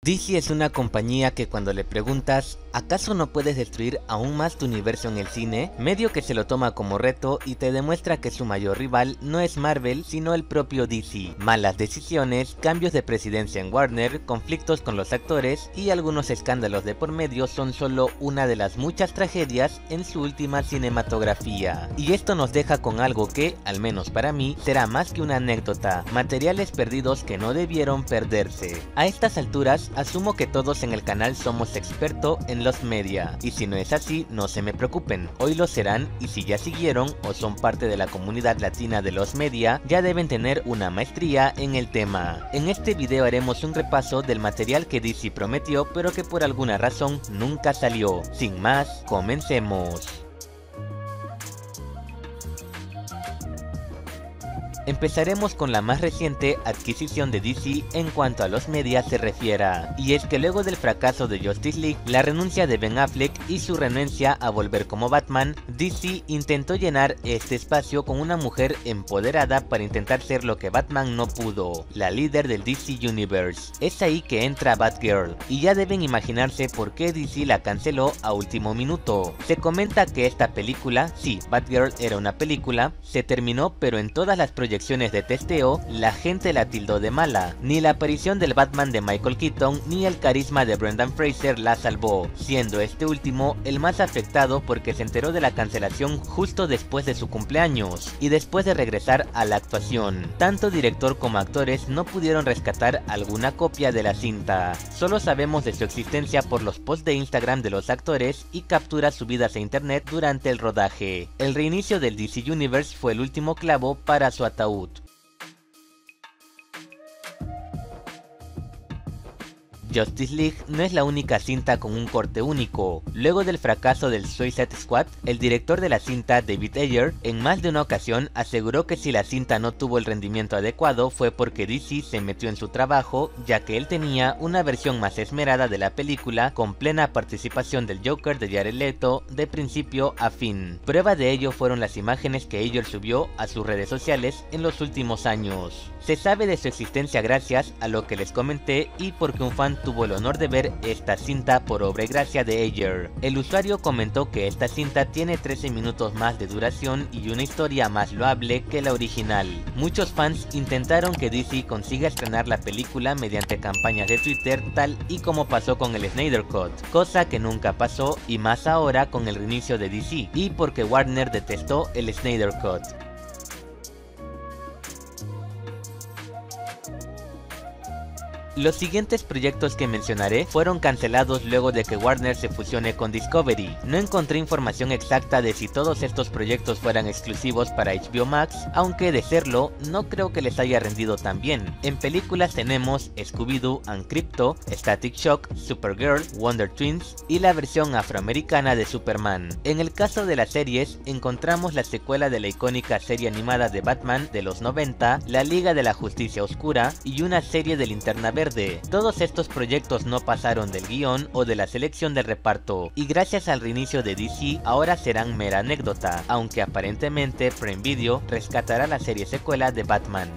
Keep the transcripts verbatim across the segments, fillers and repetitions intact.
D C es una compañía que cuando le preguntas ¿acaso no puedes destruir aún más tu universo en el cine? Medio que se lo toma como reto y te demuestra que su mayor rival no es Marvel sino el propio D C. Malas decisiones, cambios de presidencia en Warner, conflictos con los actores y algunos escándalos de por medio son solo una de las muchas tragedias en su última cinematografía. Y esto nos deja con algo que, al menos para mí, será más que una anécdota, materiales perdidos que no debieron perderse. A estas alturas, asumo que todos en el canal somos expertos en los media, y si no es así, no se me preocupen, hoy lo serán, y si ya siguieron o son parte de la comunidad latina de los media, ya deben tener una maestría en el tema. En este video haremos un repaso del material que D C prometió pero que por alguna razón nunca salió. Sin más, comencemos. Empezaremos con la más reciente adquisición de D C en cuanto a los medios se refiera, y es que luego del fracaso de Justice League, la renuncia de Ben Affleck y su renuncia a volver como Batman, D C intentó llenar este espacio con una mujer empoderada para intentar ser lo que Batman no pudo, la líder del D C Universe. Es ahí que entra Batgirl, y ya deben imaginarse por qué D C la canceló a último minuto. Se comenta que esta película, sí, Batgirl era una película, se terminó, pero en todas las proyecciones de testeo, la gente la tildó de mala. Ni la aparición del Batman de Michael Keaton ni el carisma de Brendan Fraser la salvó, siendo este último el más afectado porque se enteró de la cancelación justo después de su cumpleaños, y después de regresar a la actuación. Tanto director como actores no pudieron rescatar alguna copia de la cinta. Solo sabemos de su existencia por los posts de Instagram de los actores y capturas subidas a internet durante el rodaje. El reinicio del D C Universe fue el último clavo para su ataúd. Justice League no es la única cinta con un corte único. Luego del fracaso del Suicide Squad, el director de la cinta, David Ayer, en más de una ocasión aseguró que si la cinta no tuvo el rendimiento adecuado fue porque D C se metió en su trabajo, ya que él tenía una versión más esmerada de la película con plena participación del Joker de Jared Leto de principio a fin. Prueba de ello fueron las imágenes que Ayer subió a sus redes sociales en los últimos años. Se sabe de su existencia gracias a lo que les comenté y porque un fan tuvo el honor de ver esta cinta por obra y gracia de Ayer. El usuario comentó que esta cinta tiene trece minutos más de duración y una historia más loable que la original. Muchos fans intentaron que D C consiga estrenar la película mediante campañas de Twitter tal y como pasó con el Snyder Cut, cosa que nunca pasó y más ahora con el reinicio de D C, y porque Warner detestó el Snyder Cut. Los siguientes proyectos que mencionaré fueron cancelados luego de que Warner se fusione con Discovery. No encontré información exacta de si todos estos proyectos fueran exclusivos para H B O Max, aunque de serlo, no creo que les haya rendido tan bien. En películas tenemos Scooby-Doo and Crypto, Static Shock, Supergirl, Wonder Twins y la versión afroamericana de Superman. En el caso de las series, encontramos la secuela de la icónica serie animada de Batman de los noventa, la Liga de la Justicia Oscura y una serie de Linterna Verde. Todos estos proyectos no pasaron del guión o de la selección del reparto, y gracias al reinicio de D C ahora serán mera anécdota, aunque aparentemente Prime Video rescatará la serie secuela de Batman.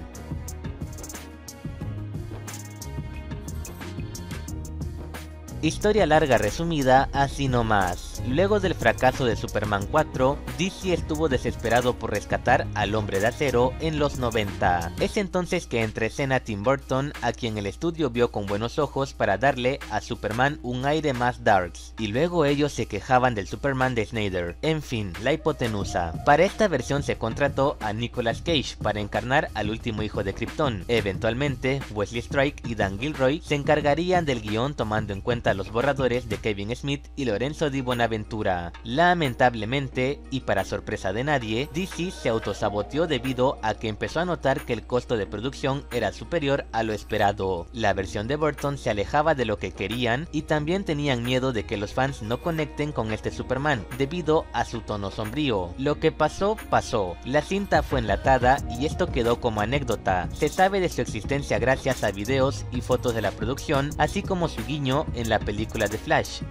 Historia larga resumida, así nomás. Luego del fracaso de Superman cuatro, D C estuvo desesperado por rescatar al Hombre de Acero en los noventa. Es entonces que entra en escena Tim Burton, a quien el estudio vio con buenos ojos para darle a Superman un aire más darks, y luego ellos se quejaban del Superman de Snyder. En fin, la hipotenusa. Para esta versión se contrató a Nicolas Cage para encarnar al último hijo de Krypton. Eventualmente, Wesley Strike y Dan Gilroy se encargarían del guión tomando en cuenta los borradores de Kevin Smith y Lorenzo Di Bonaventura. Lamentablemente, y para sorpresa de nadie, D C se autosaboteó debido a que empezó a notar que el costo de producción era superior a lo esperado. La versión de Burton se alejaba de lo que querían y también tenían miedo de que los fans no conecten con este Superman debido a su tono sombrío. Lo que pasó, pasó. La cinta fue enlatada y esto quedó como anécdota. Se sabe de su existencia gracias a videos y fotos de la producción, así como su guiño en la película de Flash.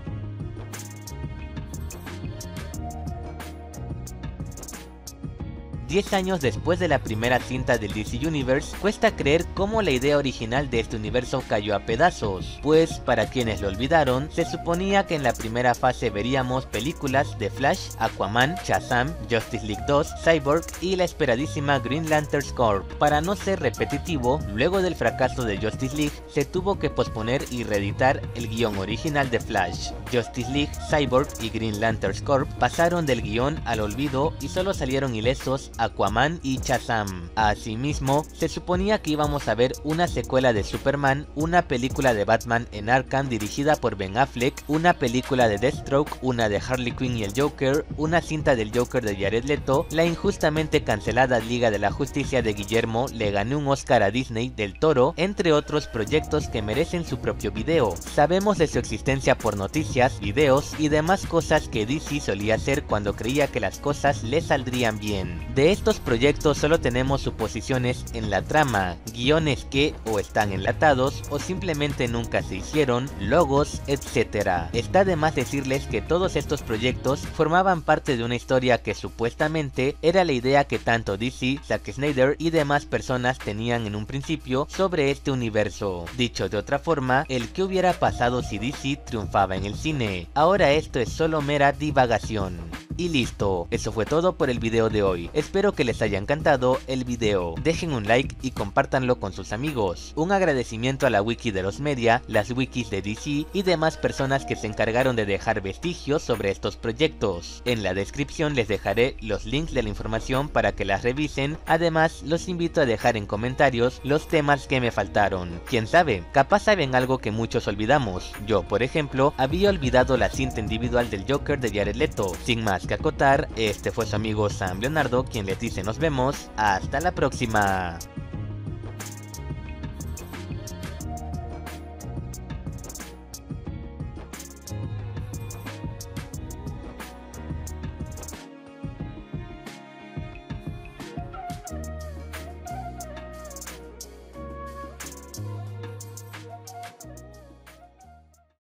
diez años después de la primera cinta del D C Universe, cuesta creer cómo la idea original de este universo cayó a pedazos, pues para quienes lo olvidaron, se suponía que en la primera fase veríamos películas de Flash, Aquaman, Shazam, Justice League dos, Cyborg y la esperadísima Green Lantern Corps. Para no ser repetitivo, luego del fracaso de Justice League, se tuvo que posponer y reeditar el guión original de Flash. Justice League, Cyborg y Green Lantern Corps pasaron del guión al olvido y solo salieron ilesos Aquaman y Shazam. Asimismo, se suponía que íbamos a ver una secuela de Superman, una película de Batman en Arkham dirigida por Ben Affleck, una película de Deathstroke, una de Harley Quinn y el Joker, una cinta del Joker de Jared Leto, la injustamente cancelada Liga de la Justicia de Guillermo le ganó un Oscar a Disney del Toro, entre otros proyectos que merecen su propio video. Sabemos de su existencia por noticias, videos y demás cosas que D C solía hacer cuando creía que las cosas le saldrían bien. De estos proyectos solo tenemos suposiciones en la trama, guiones que o están enlatados o simplemente nunca se hicieron, logos, etcétera. Está de más decirles que todos estos proyectos formaban parte de una historia que supuestamente era la idea que tanto D C, Zack Snyder y demás personas tenían en un principio sobre este universo. Dicho de otra forma, el que hubiera pasado si D C triunfaba en el cine. Ahora esto es solo mera divagación. Y listo, eso fue todo por el video de hoy. Espero que les haya encantado el video. Dejen un like y compártanlo con sus amigos. Un agradecimiento a la wiki de los media, las wikis de D C y demás personas que se encargaron de dejar vestigios sobre estos proyectos. En la descripción les dejaré los links de la información para que las revisen. Además, los invito a dejar en comentarios los temas que me faltaron. Quién sabe, capaz saben algo que muchos olvidamos. Yo, por ejemplo, había olvidado la cinta individual del Joker de Jared Leto. Sin más que acotar, este fue su amigo Sam Leonardo quien les dice nos vemos, hasta la próxima.